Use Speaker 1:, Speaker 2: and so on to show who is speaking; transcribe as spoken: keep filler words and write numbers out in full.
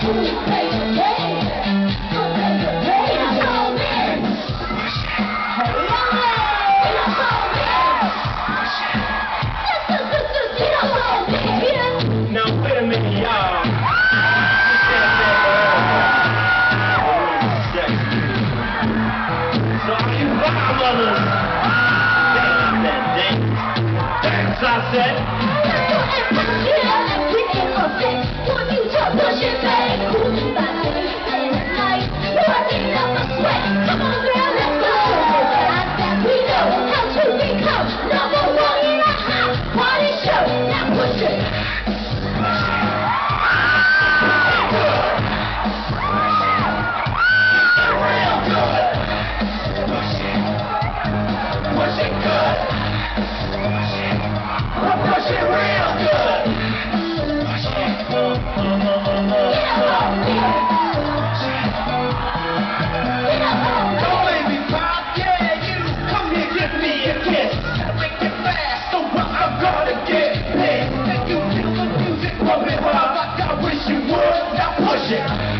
Speaker 1: I said, come on, girl, let's go. We know how to become number one in a hot party show. Now push it. Real good. Push it good. Push it real good. Don't let me pop, yeah, you come here, give me a kiss. Make it fast, so I'm gonna get pissed. And you feel the music pumping hard like I wish you would. Now push it.